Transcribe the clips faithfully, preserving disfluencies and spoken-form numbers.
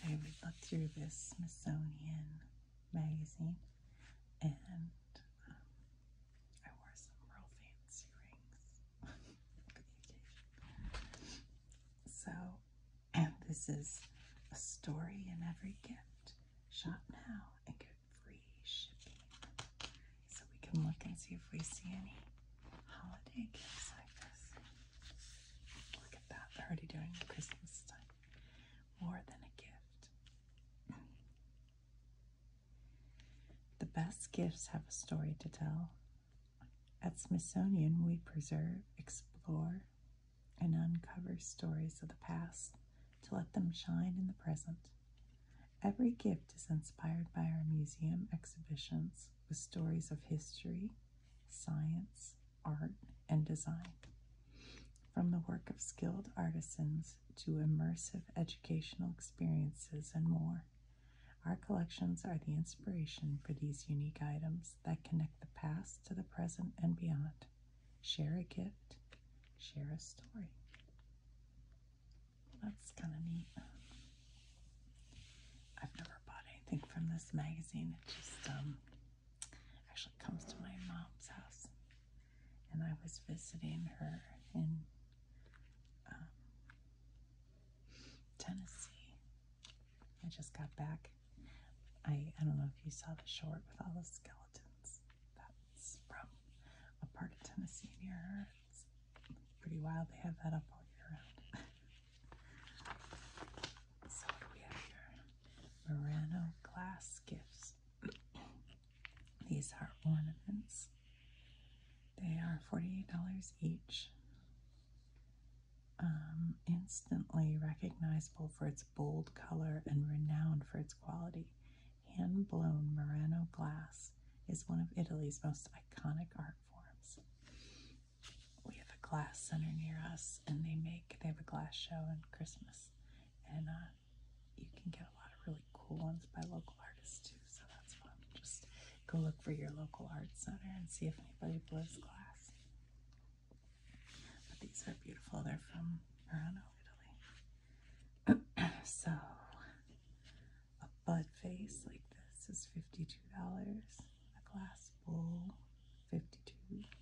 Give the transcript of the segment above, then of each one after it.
yesterday we looked through this Smithsonian magazine, and um, I wore some real fancy rings for the occasion. So, and this is a story in every gift. Shop now and get free shipping. So we can look and see if we see any holiday gifts like this. Look at that, they're already doing the Christmas time. More than a gift. The best gifts have a story to tell. At Smithsonian, we preserve, explore, and uncover stories of the past to let them shine in the present. Every gift is inspired by our museum exhibitions with stories of history, science, art, and design. From the work of skilled artisans to immersive educational experiences and more, our collections are the inspiration for these unique items that connect the past to the present and beyond. Share a gift, share a story. That's kind of neat. I've never bought anything from this magazine. It just um, actually comes to my mom's house. And I was visiting her in um, Tennessee. I just got back. I, I don't know if you saw the short with all the skeletons. That's from a part of Tennessee near her. It's pretty wild. They have that up all year round. So what do we have here? Murano glass gifts. These are ornaments. They are forty-eight dollars each. Um, instantly recognizable for its bold color and renowned for its quality. Hand-blown Murano glass is one of Italy's most iconic art forms. We have a glass center near us, and they make they have a glass show in Christmas, and uh, you can get a lot of really cool ones by local artists too. So that's fun. Just go look for your local art center and see if anybody blows glass. But these are beautiful. They're from Murano, Italy. So a bud vase like this is fifty-two dollars. A glass bowl, fifty-two dollars.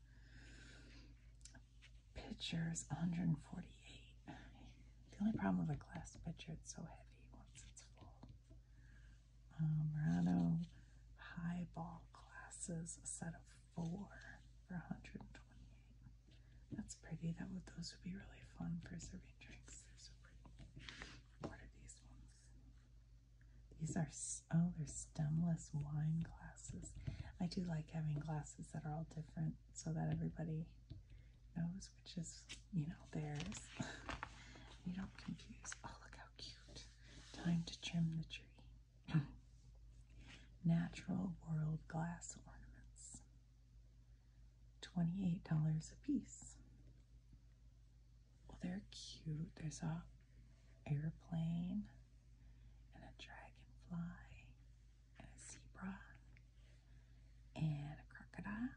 Pitcher is one hundred forty-eight dollars. The only problem with a glass pitcher, it's so heavy once it's full. Um, Murano highball glasses, a set of four for one hundred twenty-eight dollars. That's pretty. That would those would be really fun for serving drinks. They're so pretty. What are these ones? These are oh, they're stemless wine glasses. I do like having glasses that are all different so that everybody knows which is, you know, theirs. You don't confuse. Oh, look how cute. Time to trim the tree. Natural world glass ornaments. twenty-eight dollars a piece. Well, they're cute. There's a airplane and a dragonfly and a zebra and a crocodile,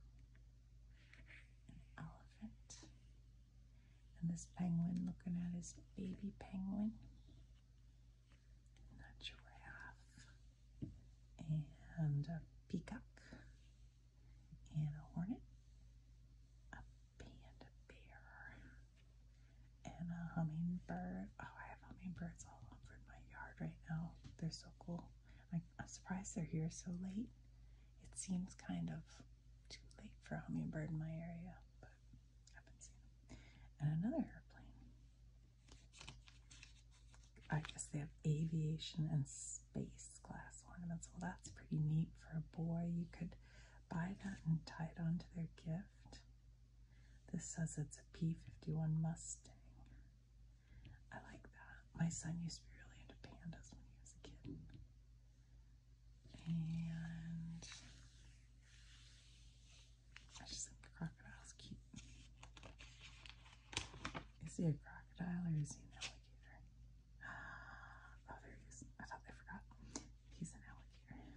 an elephant, and this penguin looking at his baby penguin, and a giraffe, and a peacock, and a hornet, a panda bear, and a hummingbird. Oh, I have hummingbirds all over my yard right now. They're so cool. I, I'm surprised they're here so late. It seems kind of too late for a hummingbird in my area, but I haven't seen them. And another airplane. I guess they have aviation and space glass ornaments. Well, that's pretty neat for a boy. You could buy that and tie it onto their gift. This says it's a P fifty-one Mustang. I like that. My son used to be really into pandas when he was a kid. And I just think the crocodile's cute. Is he a crocodile or is he an alligator? Oh, there he is. I thought I forgot. He's an alligator.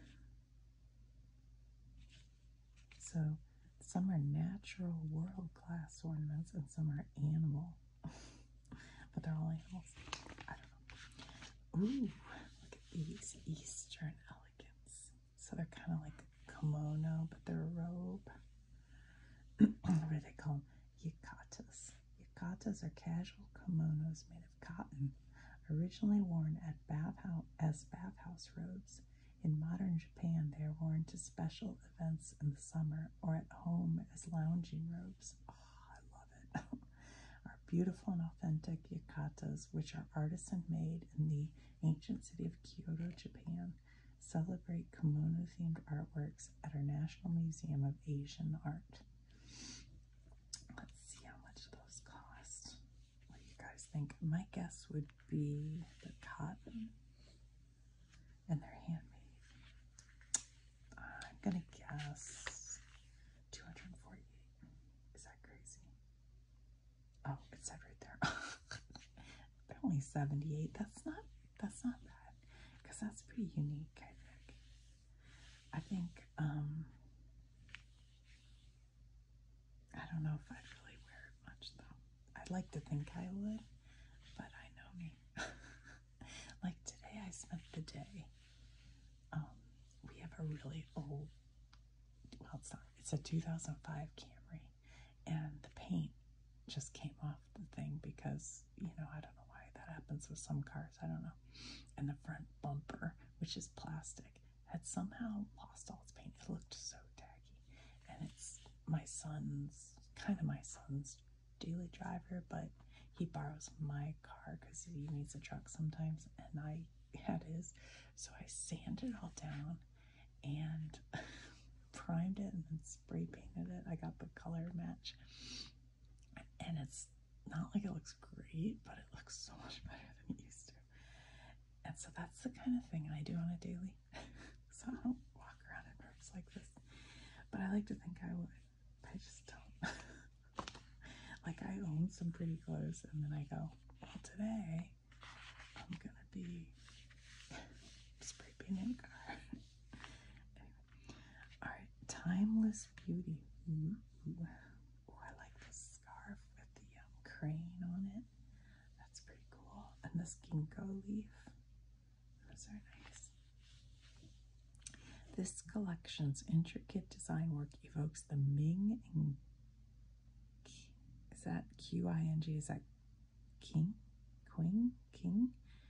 So some are natural world class ornaments and some are animal. But they're all animals. I don't know. Ooh, look at these Eastern elegance. So they're kind of like a kimono, but they're a robe. What do they call them? Yukatas. Yukatas are casual kimonos made of cotton, originally worn at bathhouse as bathhouse robes. In modern Japan, they are worn to special events in the summer or at home as lounging robes. Oh, I love it. Are beautiful and authentic yukatas, which are artisan-made in the ancient city of Kyoto, Japan, celebrate kimono-themed artworks at our National Museum of Asian Art. Let's see how much those cost. What do you guys think? My guess would be the cotton, and they're handmade. I'm gonna guess two hundred forty-eight. Is that crazy? Oh, it said right there. They're only seventy-eight. That's not that's not bad, because that's pretty unique, I think. I think um I don't know if I'd really wear it much though. I'd like to think I would, but I know me. Like today I spent the day. Um, we have a really old, well, it's not, it's a two thousand five Camry, and the paint just came off the thing because, you know, I don't know why that happens with some cars, I don't know. And the front bumper, which is plastic, had somehow lost all its paint. It looked so tacky. And it's my son's, kind of my son's daily driver, but he borrows my car because he needs a truck sometimes, and I had his. So I sanded it all down and primed it and then spray painted it. I got the color match, and it's not like it looks great, but it looks so much better than it used to. And so that's the kind of thing I do on a daily. So I don't walk around in robes like this, but I like to think I would. I just don't. Like, I own some pretty clothes, and then I go, well, today I'm gonna be spray painting a car. Anyway. All right, timeless beauty. Ooh, ooh. Ooh, I like this scarf with the um, crane on it. That's pretty cool. And this ginkgo leaf. Those are nice. This collection's intricate design work evokes the Ming and is that Q I N G? Is that King? Queen? King?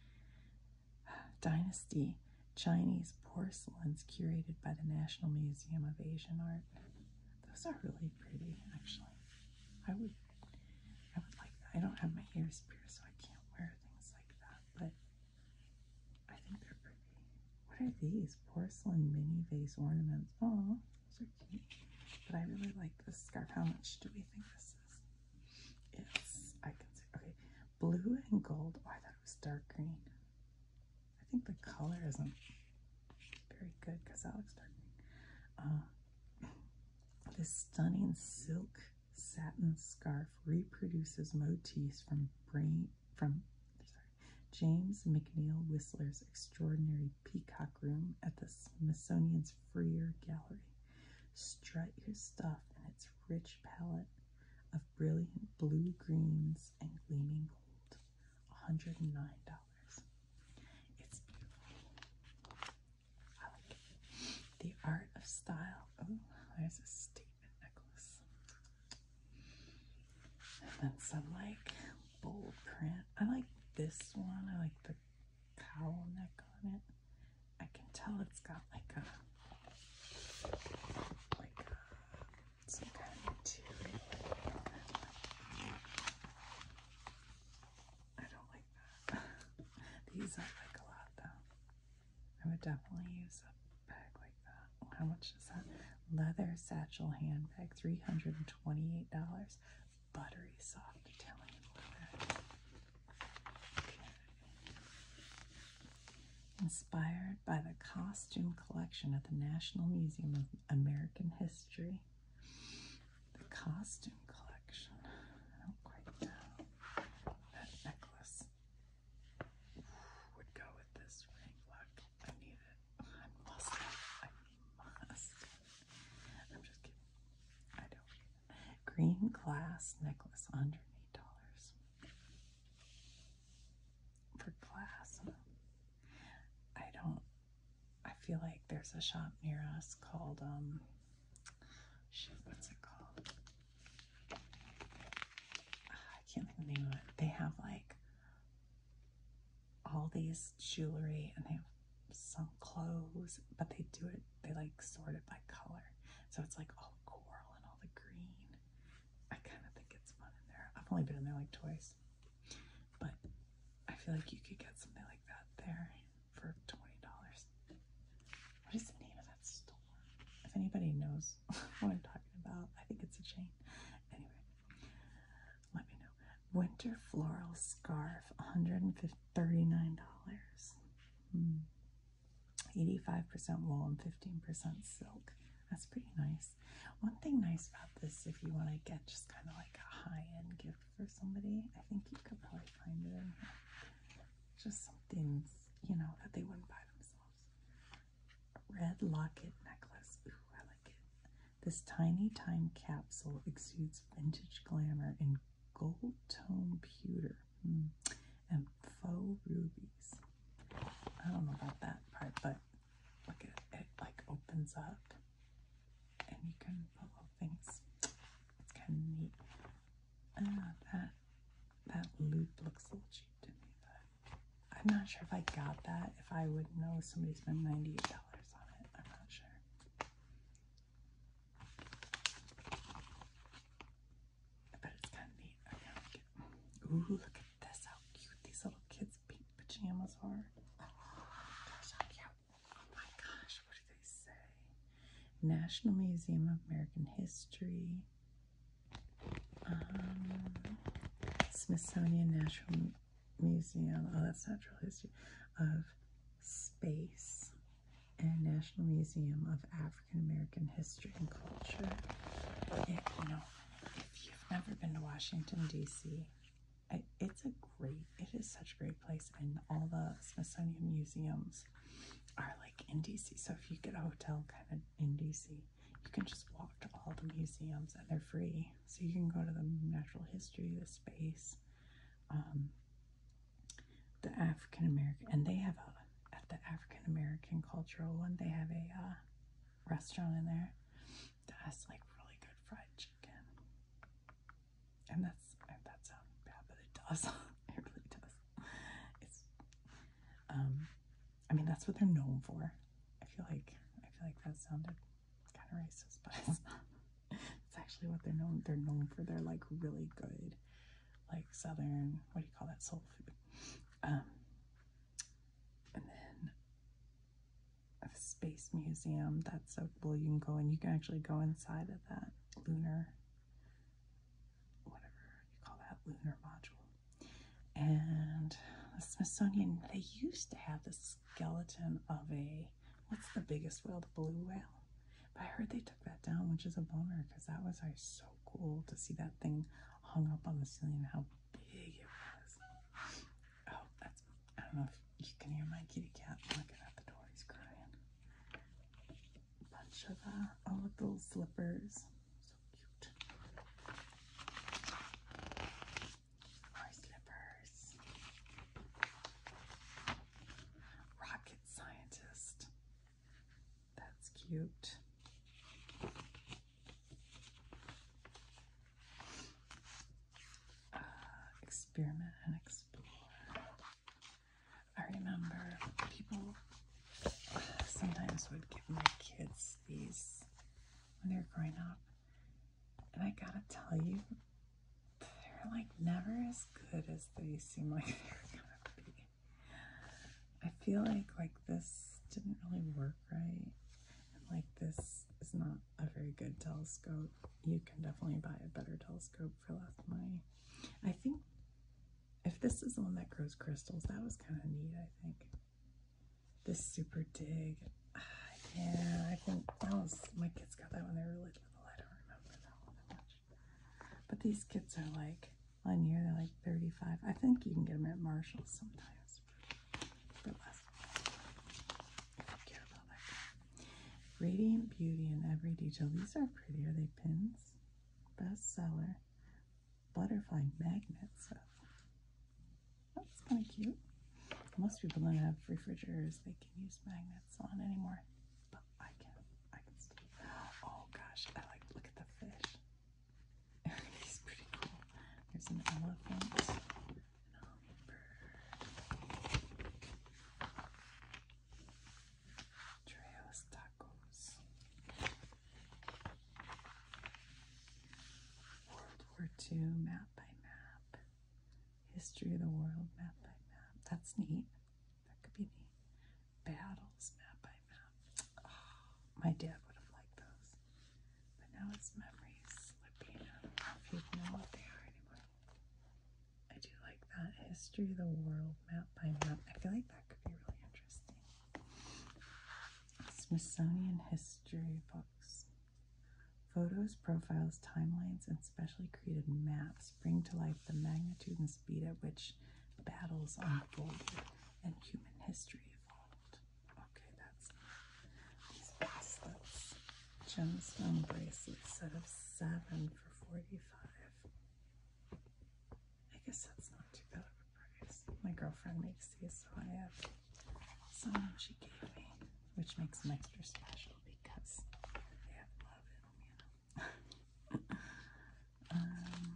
Dynasty Chinese porcelains curated by the National Museum of Asian Art. Those are really pretty, actually. I would, I would like that. I don't have my ears pierced, so I can't wear things like that, but I think they're pretty. What are these? Porcelain mini vase ornaments. Oh, those are cute. But I really like this scarf. How much do we think this is? It's, I can see, okay, blue and gold. Oh, I thought it was dark green. I think the color isn't very good because that looks dark green. Uh, this stunning silk satin scarf reproduces motifs from brain from sorry, James McNeill Whistler's extraordinary Peacock Room at the Smithsonian's Freer Gallery. Strut your stuff in its rich palette of brilliant blue, greens, and gleaming gold. one hundred nine dollars. It's beautiful. I like it. The Art of Style. Oh, there's a statement necklace. And then some like bold print. I like this one. I like the cowl neck on it. I can tell it's got like a like a, some kind of material. I don't like that. These I like a lot though. I would definitely use a bag like that. How much is that? Leather satchel handbag, three hundred twenty-eight dollars. Buttery soft Italian leather. Okay. Inspired by the costume collection at the National Museum of American History. The costume collection. I don't quite know. That necklace would go with this ring. Look, I need it. I must. I must. I'm just kidding. I don't need it. Green glass necklace, one hundred eight dollars. For glass. feel like there's a shop near us called, um, shoot, what's it called? I can't think of the name of it. They have like all these jewelry and they have some clothes, but they do it, they like sort it by color. So it's like all coral and all the green. I kind of think it's fun in there. I've only been in there like twice, but I feel like you could get something like that there for twenty dollars. What is the name of that store? If anybody knows what I'm talking about, I think it's a chain. Anyway, let me know. Winter floral scarf, one hundred thirty-nine dollars. Hmm. eighty-five percent wool and fifteen percent silk. That's pretty nice. One thing nice about this, if you want to get just kind of like a high-end gift for somebody, I think you could probably find it in here. Just something, you know, that they wouldn't buy themselves. Red locket necklace. Ooh, I like it. This tiny time capsule exudes vintage glamour in gold tone pewter mm, and faux rubies. I don't know about that part, but look at it. It like opens up and you can put little things. It's kind of neat. Ah, that that loop looks a little cheap to me, but I'm not sure if I got that. If I would know somebody spent ninety-eight dollars on it, I'm not sure. But it's kind of neat. I like it. Ooh, look at this! How cute these little kids' pink pajamas are. National Museum of American History, um, Smithsonian National Museum, oh that's Natural History, of Space, and National Museum of African American History and Culture. It, you know, if you've never been to Washington, D C, I, it's a great, it is such a great place, and all the Smithsonian museums are like in D C. So if you get a hotel kind of in D C, you can just walk to all the museums and they're free. So you can go to the natural history, the space, um, the African American, and they have a, at the African American cultural one, they have a uh, restaurant in there that has like really good fried chicken. And that's, that sounds bad, but it does. It really does. It's, um, I mean, that's what they're known for. I feel like I feel like that sounded kind of racist, but it's not. It's actually what they're known. They're known for their like really good, like southern. What do you call that? Soul food. Um, and then a space museum. That's so cool. You can go and you can actually go inside of that lunar, whatever you call that, lunar module. And the Smithsonian, they used to have the skeleton of a, what's the biggest whale? The blue whale. But I heard they took that down, which is a bummer, because that was like so cool to see that thing hung up on the ceiling, how big it was. Oh, that's, I don't know if you can hear my kitty cat looking at the door. He's crying. A bunch of, uh, oh, look, little slippers. So cute. More slippers. Rocket scientist. That's cute. Uh, experiment and explore. I remember people uh, sometimes would give my kids these when they were growing up. And I gotta tell you, they're like never as good as they seem like they're gonna be. I feel like like this didn't really work right, and like this is not a very good telescope. You can definitely buy a better telescope for less money. I think if this is the one that grows crystals, that was kind of neat. I think this super dig. Uh, yeah, I think that was, my kids got that when they were really little. I don't remember that one that much. But these kits are like on here, they're like thirty-five. I think you can get them at Marshall's sometimes for less. If you care about that. Radiant beauty in every detail. These are pretty. Are they pins? Bestseller. Butterfly magnets. That's kind of cute. Most people don't have refrigerators they can use magnets on anymore, but I can. I can still. Oh gosh, I like look at the fish. He's pretty cool. There's an elephant, an hummingbird, Treos tacos, World War Two map by map, history of the world map by map. That's neat. That could be neat. Battles map by map. Oh, my dad would have liked those. But now it's memories slipping. I don't know if you'd know what they are anymore. I do like that. History of the world map by map. I feel like that could be really interesting. Smithsonian history books. Photos, profiles, timelines, and specially created maps bring to life the magnitude and speed at which battles unfolded and human history evolved. Okay, that's these bracelets. Gemstone bracelet set of seven for forty-five. I guess that's not too bad of a price. My girlfriend makes these, so I have some she gave me, which makes them extra special because they have love in them, you know. um,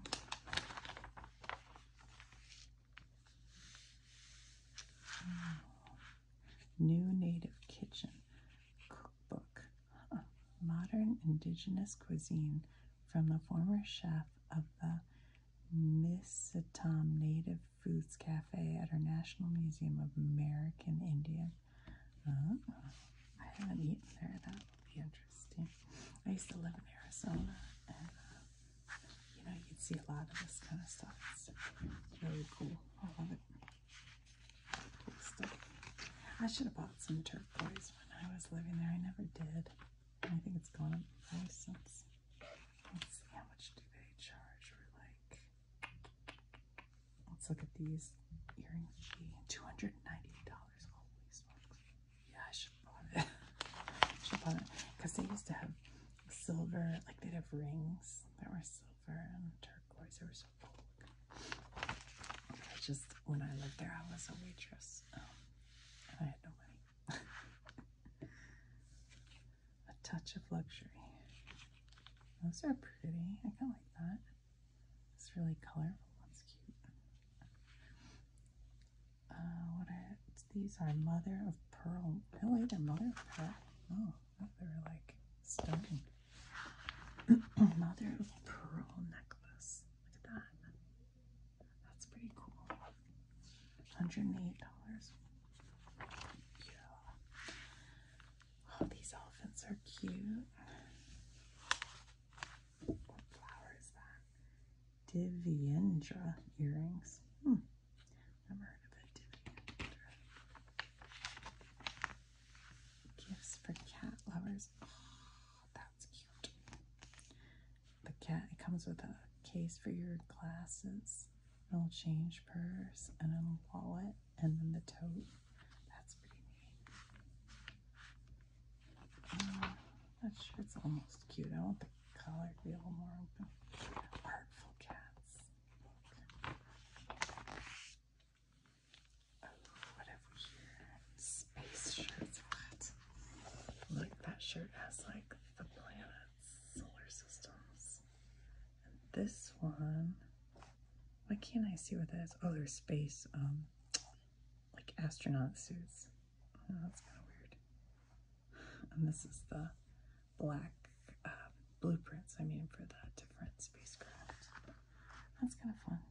New Native Kitchen Cookbook. Huh. Modern indigenous cuisine from the former chef of the Misitam Native Foods Cafe at our National Museum of American Indian. Uh, I haven't eaten there. That would be interesting. I used to live in Arizona, and uh, you know, you can see a lot of this kind of stuff. It's really cool. I love it. Cool stuff. I should have bought some turquoise when I was living there. I never did. I think it's gone up in price since. Let's see, how much do they charge for, like, let's look at these earrings. Gee, two hundred ninety-eight dollars. Holy smokes. Yeah, I should have bought it. I should have bought it. Because they used to have silver, like they'd have rings that were silver and turquoise. They were so cool. I just, when I lived there, I was a waitress. Um, and I had no money. A touch of luxury. Those are pretty. I kind of like that. It's really colorful. That's cute. Uh, what are these? Are mother of pearl. Really, they're mother of pearl. Oh, they're like stone. Mother of pearl necklace. Look at that. That's pretty cool. one hundred eight dollars. Yeah. Oh, these elephants are cute. What flower is that? Divyendra earrings. Hmm. Never heard of it. Divyendra. Gifts for cat lovers. Oh, that's cute. The cat, it comes with a case for your glasses, a little change purse, and a wallet, and then the tote. That's pretty neat. Uh, that shirt's almost cute. I want the collar to be a little more open. Artful cats. Oh, what have we here? Space shirts. What? Look, that shirt has like the planets, solar systems. And this one, why can't I see what that is? Oh, there's space, um, like astronaut suits. Oh, that's kind of weird. And this is the black uh, blueprints, I mean, for the different spacecraft. That's kind of fun.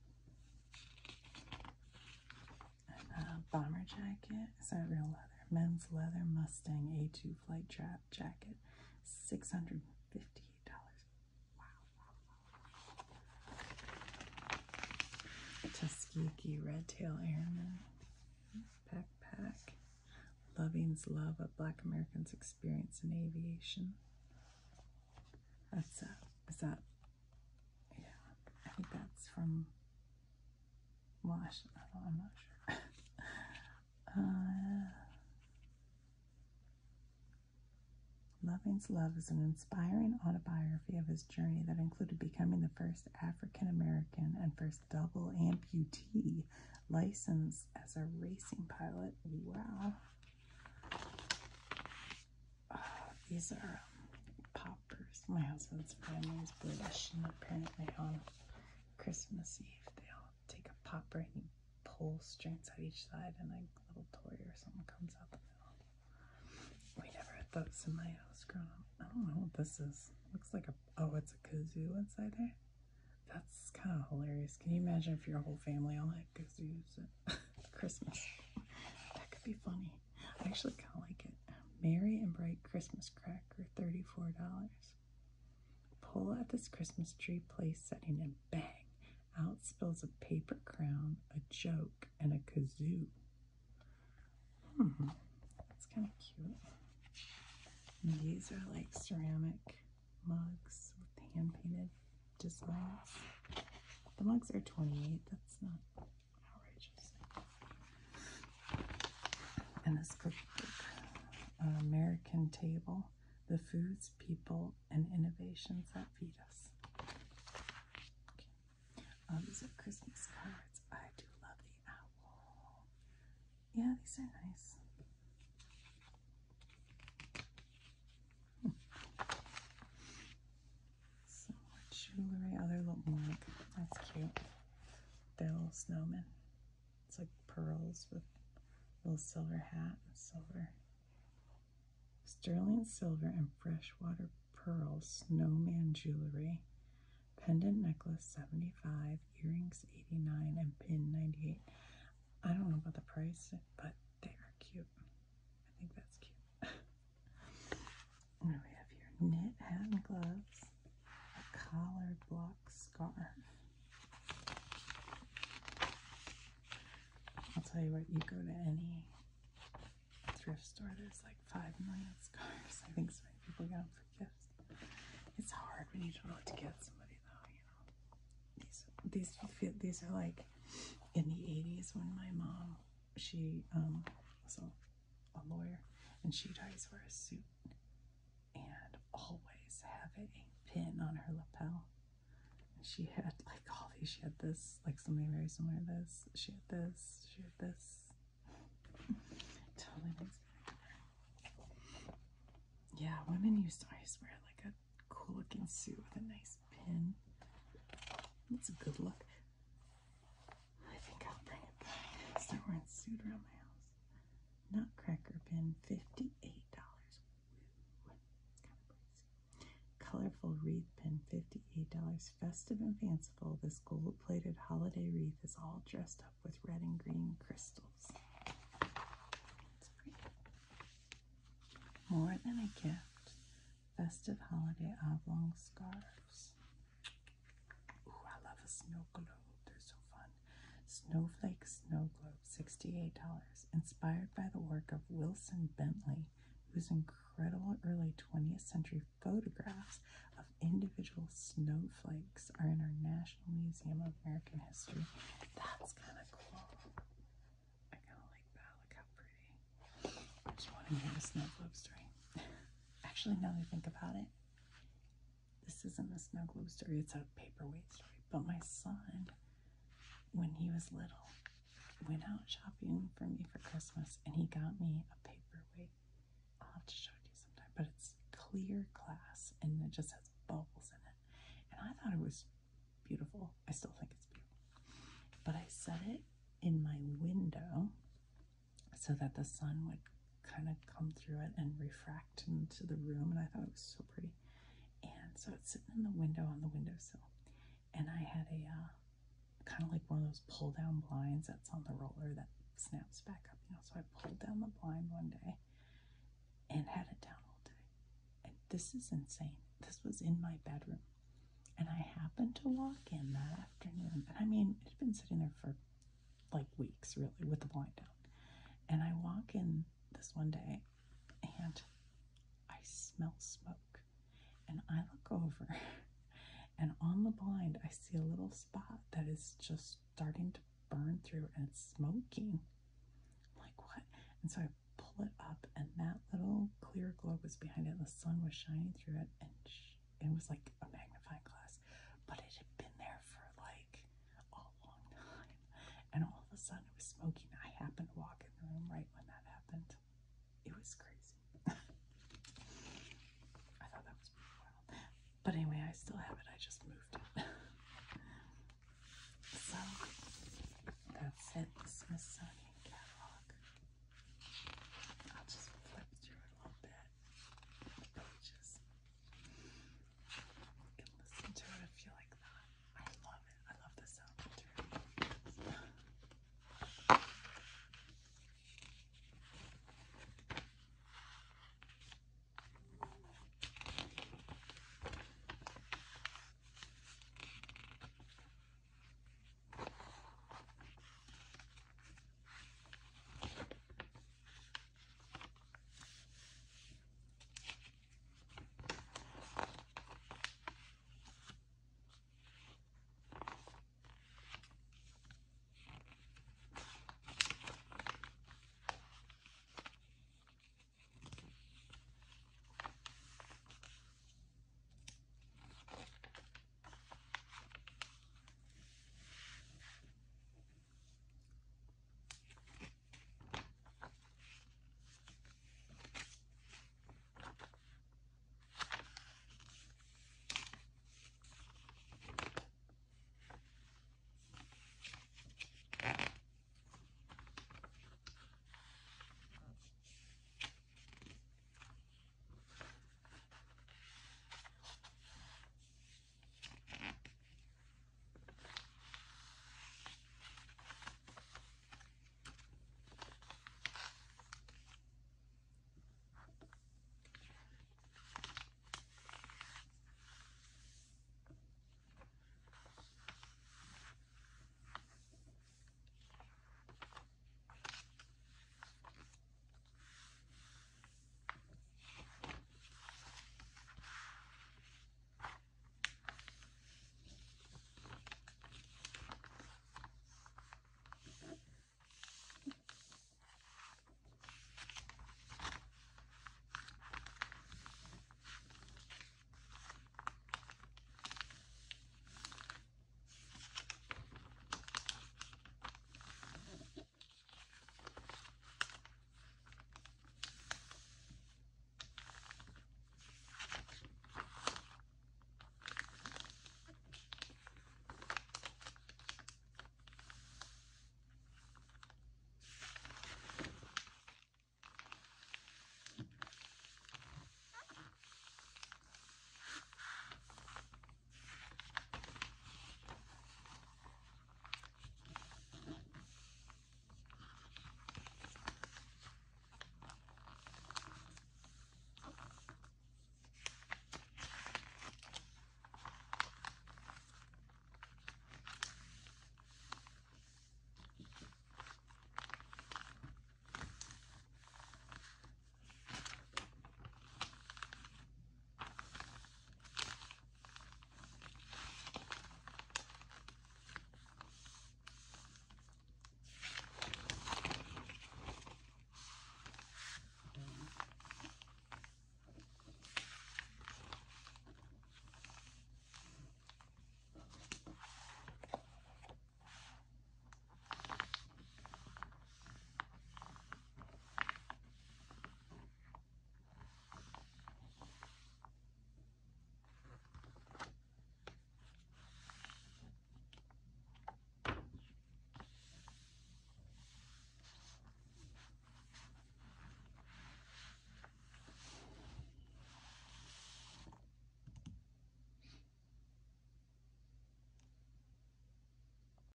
And a bomber jacket. Is that real leather? Men's leather Mustang A two flight trap jacket. six hundred fifty-eight dollars. Wow, wow, wow. Tuskegee Red Tail Airman backpack. Loving's Love, a Black American's Experience in Aviation. That's uh, is that, yeah, I think that's from, well, I should, I don't, I'm not sure. uh, Loving's Love is an inspiring autobiography of his journey that included becoming the first African American and first double amputee Licensed as a racing pilot. Wow. Oh, these are um, poppers. My husband's family is British, and apparently on Christmas Eve they all take a popper and you pull strings at each side, and a little toy or something comes out the middle. We never had those in my house growing up. I don't know what this is. Looks like a, oh, it's a kazoo inside there. That's kind of hilarious. Can you imagine if your whole family all had kazoos at Christmas? That could be funny. I actually kind of like it. Merry and bright Christmas cracker, thirty-four dollars. Pull at this Christmas tree place setting and bang, out spills a paper crown, a joke, and a kazoo. Hmm, that's kind of cute. And these are like ceramic mugs with hand-painted designs. The mugs are twenty-eight. That's not outrageous. And this cookbook, uh, American Table, the foods, people, and innovations that feed us. Okay. Uh, these are Christmas cards. I do love the owl. Yeah, these are nice. Hmm. Some more jewelry. Oh, they're a little more. That's cute. They're little snowmen. It's like pearls with a little silver hat and silver. Sterling silver and freshwater pearl snowman jewelry. Pendant necklace seventy-five, earrings eighty-nine, and pin ninety-eight. I don't know about the price, but they are cute. I think that's cute. What do we have here? Knit hat and gloves. A collar block scarf. I'll tell you what, you go to any thrift store, there's like five million scarves. I think so many people get them for gifts. It's hard when you don't know what to get somebody, though, you know. These these feel these are like in the eighties when my mom, she um was a, a lawyer, and she'd always wear a suit and always have a pin on her lapel. And she had like all these. She had this, like something very similar to this. She had this. She had this. Totally makes me think of her. Yeah, women used to always wear like a cool looking suit with a nice pin. It's a good look. I think I'll bring it back. Start wearing a suit around my house. Nutcracker pin, fifty-eight dollars. Woo. It's kind of pricey. Colorful wreath pin, fifty-eight dollars. Festive and fanciful, this gold-plated holiday wreath is all dressed up with red and green crystals. It's pretty. More than a gift. Festive holiday oblong scarves. Ooh, I love a snow globe. They're so fun. Snowflake snow globe, sixty-eight dollars. Inspired by the work of Wilson Bentley, whose incredible early twentieth century photographs of individual snowflakes are in our National Museum of American History. That's kind of cool. I kind of like that. Look how pretty. I just want to hear a snow globe story. Actually, now that I think about it, this isn't a snow globe story, it's a paperweight story. But my son, when he was little, went out shopping for me for Christmas, and he got me a paperweight. I'll have to show it to you sometime, but it's clear glass, and it just has bubbles in it. And I thought it was beautiful. I still think it's beautiful. But I set it in my window so that the sun would kind of come through it and refract into the room, and I thought it was so pretty. And so it's sitting in the window on the windowsill, and I had a uh, kind of like one of those pull down blinds that's on the roller that snaps back up, you know. So I pulled down the blind one day and had it down all day. And this is insane. This was in my bedroom, and I happened to walk in that afternoon, and I mean, it had been sitting there for like weeks, really, with the blind down. And I walk in this one day, and I smell smoke, and I look over, and on the blind I see a little spot that is just starting to burn through, and it's smoking. I'm like, what? And so I pull it up, and that little clear globe was behind it, and the sun was shining through it, and it was like a magnifying glass, but it had been there for like a long time. And all of a sun. It was smoking. I happened to walk in the room right when that happened. It was crazy. I thought that was pretty wild. But anyway, I still have it. I just